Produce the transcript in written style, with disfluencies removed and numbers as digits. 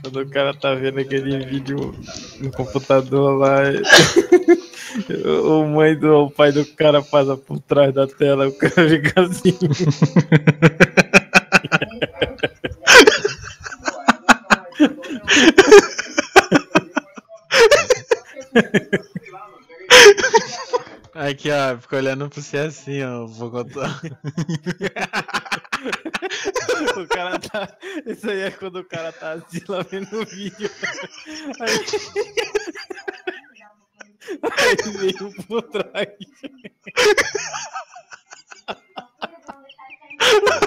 Quando o cara tá vendo aquele vídeo no computador lá, o pai do cara passa por trás da tela, o cara fica assim. Aqui, ó, fica olhando pra você assim, ó, vou contar. O cara tá. Isso aí é quando o cara tá assim lá vendo o vídeo. Aí veio por trás.